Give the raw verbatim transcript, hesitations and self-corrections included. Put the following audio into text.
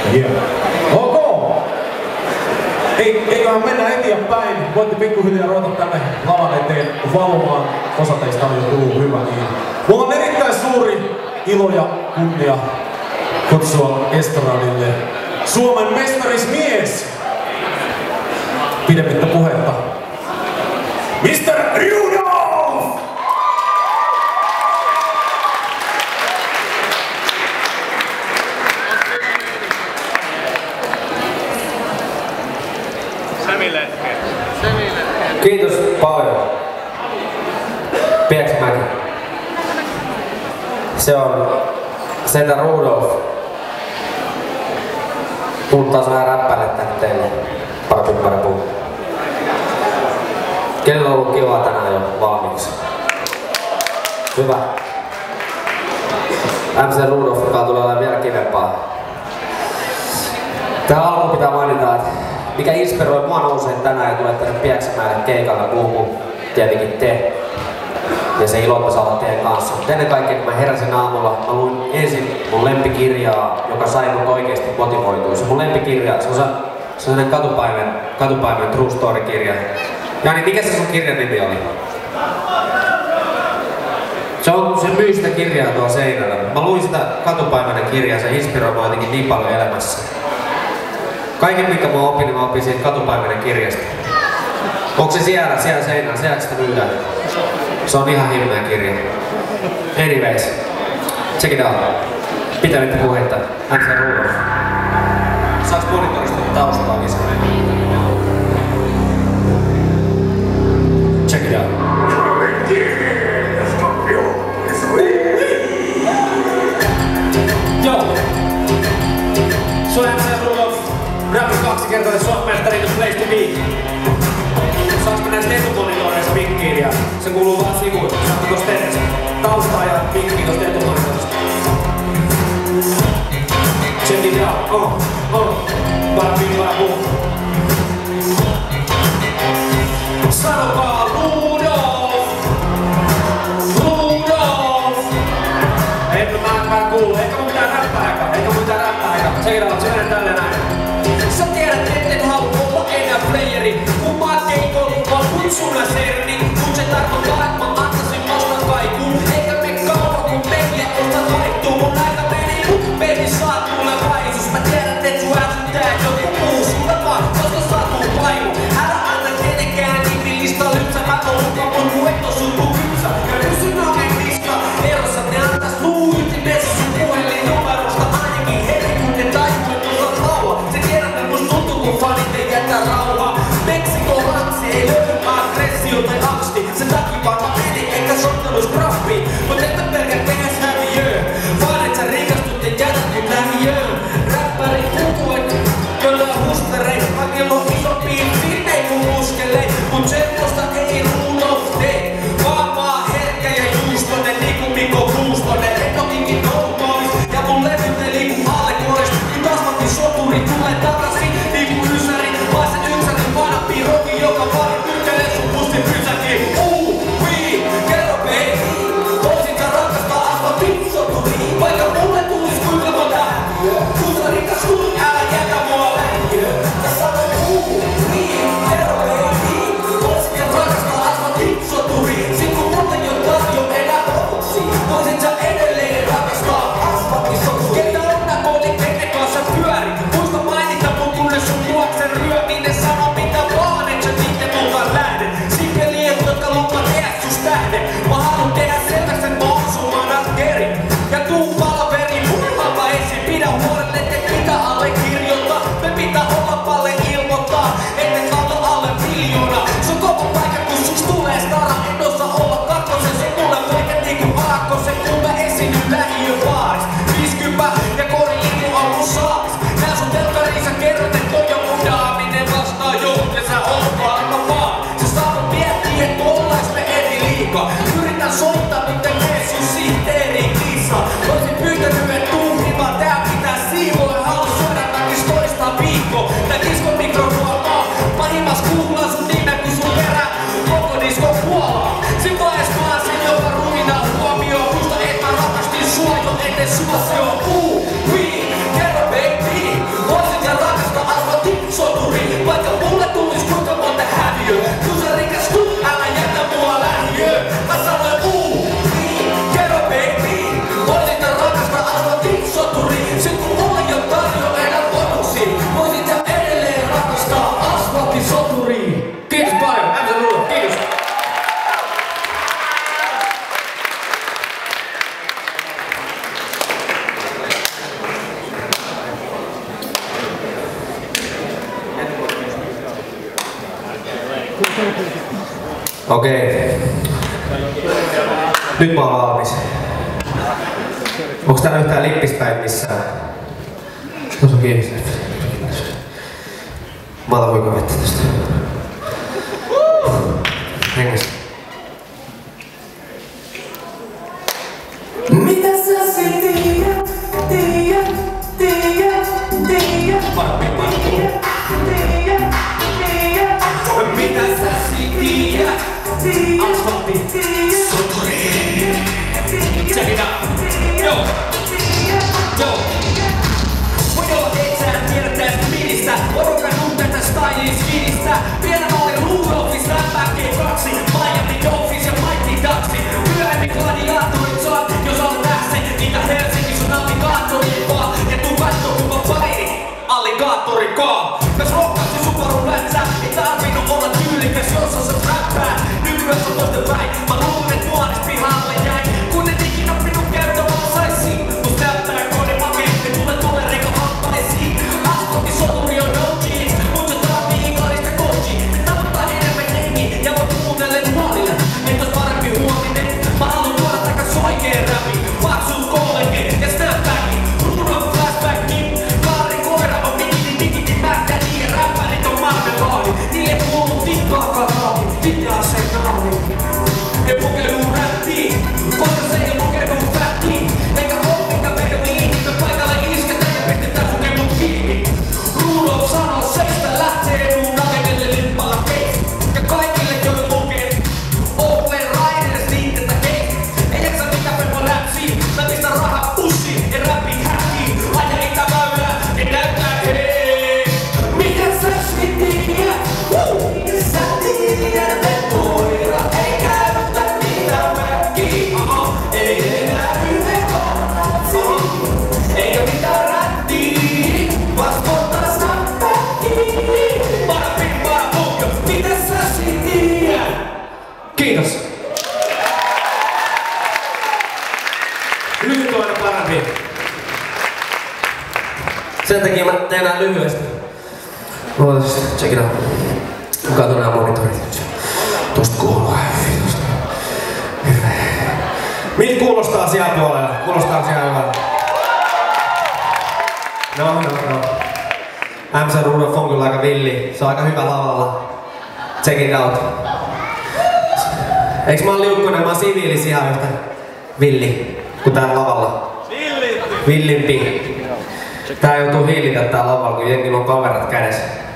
Yeah. Ok! Ei, eiköhän mennä eteenpäin. Voitte pikkuhiljaa ruveta tänne lavan eteen valumaan. Osa teistä on jo tullut hyvä. Niin. Mulla on erittäin suuri ilo ja kunnia kutsua estradille Suomen mestarismies. Pidemmittä puhetta. mister Rudolf! Kiitos paljon. Pieksämäki. Se on Setä Rudolf. Tullut vähän räppäille tänne teille. Parapuu, parapuu. Kenellä on ollut kivaa tänään jo valmiiksi? Hyvä. M C Rudolf, joka tulee olemaan vielä kivempaa. Tähän alkuun pitää mainita, että mikä inspiroi mua nousee tänään ja tulee tänne Pieksämäelle keikalle muu kuin tietenkin te. Ja se ilo, että saa olla teidän kanssa. Mutta ennen kaikkea, kun mä heräsin aamulla, mä luin ensin mun lempikirjaa, joka sai mut oikeesti motivoitua. Se mun lempikirja, se on sellainen katupaimen, katupaimen True Story-kirja. Jani, mikä se sun kirjan nimi oli? Se on, se myy sitä kirjaa tuolla seinällä. Mä luin sitä katupaimenen kirjaa, se inspiroi mua jotenkin niin paljon elämässä. Kaiken minkä mä opin, niin mä opin siitä katupaimenen kirjasta. Onko se siellä, siellä seinällä, sieltä sitä myydään? Se on ihan himmeä kirja. Anyways, check it out. Pitämättä puhetta, M C Rudolf. Saaks monitorista taustaa lisää? Check it out. Joo. Se on M C Rudolf. Rapin kaksikertainen Suomen-mestari The Place to Be. Saaks mennä näistä etumonitoreista mikkiin ja se kuuluu vaan sivuun. Saatte tosta tehdä taustaa ja mikkiin tosta etumonitoreista. Check it out. Oh, oh. Parapuu, parapuu. Sanokaa Rudolf! Rudolf! En mä mä kuulu. Eikä mun mitään räppääkään. Eikä mun mitään räppääkään. Check it out. Se menee tälleen näin. Sä tiedät, et halua olla enää playeri. Kun mä oon keikolla, vaan kutsuna serni. Kun se tarkoittaa, et mä antaisin nostan kaikuun. Eikä me kauan, kun meille osta laittuu. Mun aika meni, mut baby saat mulle vaisuus. Mä tiedän, et sun ärsyttää joku muu sulle vaan, koska saat mun vaimu. Älä anna kenenkään nimillistä lypsä. Mä oon lupa mun huetto sun mun kypsä. Ja kysyn omen niska erossa, ne antais luu ytimessä sun puhelinnumerosta. Ainakin heti kun ne taipuu, et osat laua. Se tiedät, et musta tuntuu kun fanit ei jätä rauhaa. Meksiko rantsi ei löydy aggressio tai angsti. Sen takia vaan mä menin eikä sotteluis krappiin. Mut et mä pelkää kehäs häviöö. Vaan et sä rikastut ja jätät mut lähiöön. Räppäri puhuu et kyllä husterei. Kaikilla on isompiin finnei kun muskelei. Mut semmoista ei Rudolf tee. Vaan vaan herkkä ja juustonen niinku Mikko Kuustonen. Retokinkin noukoovis ja mun levyt ei liiku alle korist. Kun kasvatin soturi tulee takasin niinku ysäri. Vaan sen yksi Asfaltti soturi. Kiitos paljon, M C Rudolf, kiitos. Okei. Nyt mä oon valmis. Onks täällä yhtään lippispäin missään? Tuossa on kiinni. Mä otan voiko vettä tästä. Hengäs. Mitä sä sit tiedät, tiedät, tiedät, tiedät, Parempi, parempi. tiedät, tiedät, tiedät, Mitä sä sit tiedät? Asfaltti soturi. Check it out. Joo. Joo. Voi olla et sä tiedä tästä ministä. Porukan tuntea tästä stylish-finistä. Pienen olin Rudolfis, Räppää G kaksi, Miami Dolphins ja Mighty Ducksi. Myöhemmin gladiaattorit saat, jos olet nähsen. Niitä Helsingissä on alligaattorien vaan. Ja tuu kattoo kun mä paini. Alligaattorikaa. Jos rohkaisi Subaru lätsä, ei tarvinnut olla tyylikäs, jos osat räppää. Nykyään se on toistepäin. Mä luulen, et nuoris pihalle jäi. Kun et ikinä minun käyttämällä saisi. Mut näyttää kone makeasti, tule tule reikä hamppaisiin. Asfaltti soturi on O G, mut se tarvii ikarista koji. Ne tavoittaa enemmän jengi ja voit kuunnellen maalille. Entäs parempi huominen? Mä haluun tuoda takas oikeen räpi. Paksuus kollege ja snapbacki. Rudolf flashbacki. Kaarin koira on digiti digiti mäkkäni ja räppärit on marmelaadi. Niille kuuluu tikkaa kanaali, pitää se naali. Ne pukeutuu räppiin, koska se ei lukeudu fättiin. Eikä oo minkä peliin, me paikalle isketään ja pistetään sun kemut kiinni. Rudolf sanoo seistä lähtee mun agendelle lippalla keis. Ja kaikille joille lukee, Oakland Riders liitettä keis. Ei jaksa mikä pelko läpsiin, mä pistän rahat pussiin ja räppiin häkkiin. Aja itäväylää ja näyttää hei. mitä sä sit tiedät, mitä sä tiedät, et koira ei käytä niitä mäkkiä. Ei enää yhden Kohtasi, eikä mitään rättiä. vaan sporttaa snapbackiin. Parempi paapukka. Mitä sä sit tiedät? Kiitos. Lyhyt on aina parempi. Sen takia mä teen nää lyhyesti. Ootas, check it out. Kato nää monitorit. Tosta kuuluu. Tosta. Hyvä. Miltä kuulostaa siellä puolella? Kuulostaa siellä hyvältä? No, no, no. M C Rudolf on kyllä aika villi. Se on aika hyvä lavalla. Check it out. Eiks mä oon liukkonen? Mä oon siviilis ihan yhtä villi kuin täällä lavalla. Villimpi. Tää joutuu hillitä tää lavalla, kun jengillä on kamerat kädessä.